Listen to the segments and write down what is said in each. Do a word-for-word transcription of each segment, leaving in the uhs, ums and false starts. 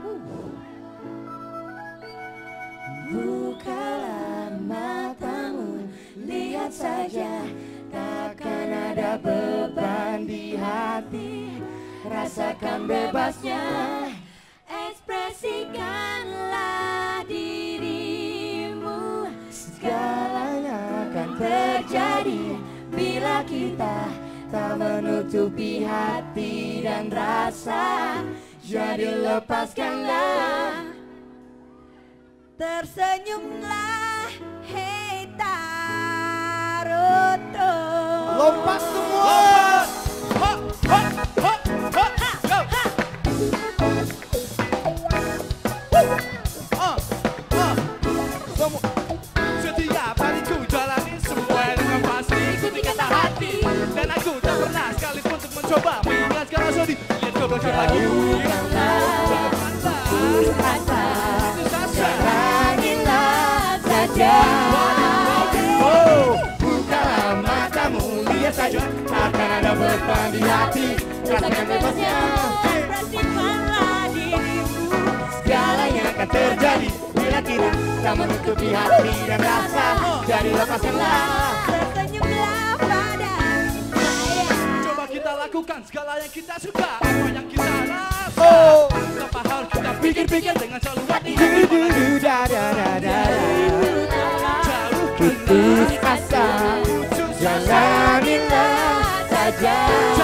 Bukalah matamu, lihat saja, takkan ada beban di hati. Rasakan bebasnya, ekspresikanlah dirimu. Segalanya akan terjadi bila kita tak menutupi hati dan rasa. Jadi lepaskanlah, tersenyumlah, hei Taruto. Lompat semua. Hop, hop, hop, hop, go. Ah, ah, semua. Setiap hari ku jalani semua dengan pasti. Ikuti kata hati, dan aku tak pernah sekalipun untuk mencoba mengingatkan rasa di. Lihat kau belajar lagi. Jalaninlah saja. Oh, bukalah matamu, lihat saja, takkan ada beban di hati. Rasakan bebasnya, Ekspresikanlah dirimu. segalanya akan terjadi bila kita tak menutupi hati dan rasa. Jadi lepaskanlah, Tersenyumlah pada saya. Coba kita lakukan segala yang kita suka, apa yang kita rasa. oh, Tanpa harus kita pikir-pikir dengan selalu hati. du-du-du, da-da-da-da. Putus asa, jalanilah saja.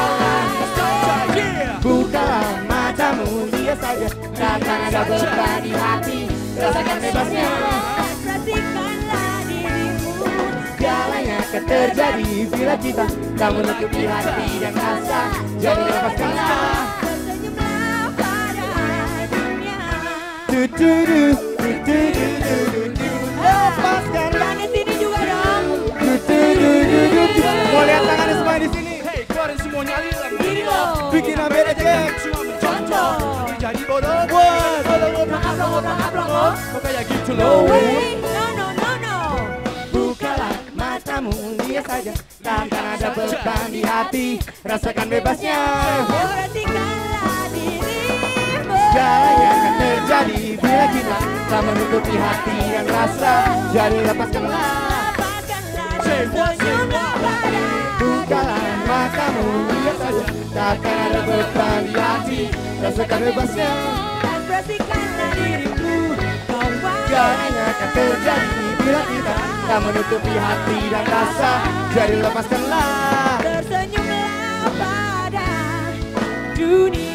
Bukalah matamu, lihat saja, takkan ada beban di hati. Rasakan bebasnya, Ekspresikanlah dirimu. segalanya akan terjadi bila kita tak menutupi hati dan rasa. Jadi lepaskanlah, Tersenyumlah pada dunia. du-du-du, du-du-du-du-du. Lepaskan, Yang di sini juga dong. du-du-du-du-du. Mau lihat tangannya semua di sini. Hey, keluarin semuanya aliran Diri lo. Bikin ambil aja. Cuma mencontoh, tapi jadi bodoh. Wah, Maaf lo, maaf lo. Kok kayak gitu No loh. way, no no no no. bukalah matamu, lihat saja, takkan ada beban di hati. Rasakan bebasnya, Ekspresikanlah dirimu. segalanya akan terjadi bila kita tak menutupi hati dan rasa. Jadi lepaskanlah, Lepaskanlah, tersenyumlah pada. bukalah matamu, lihat saja, takkan ada beban di hati. Rasakan bebasnya, Ekspresikanlah dirimu. Kawan. segalanya akan terjadi bila kita tak menutupi hati dan rasa. Jadi lepaskanlah, Tersenyumlah pada dunia.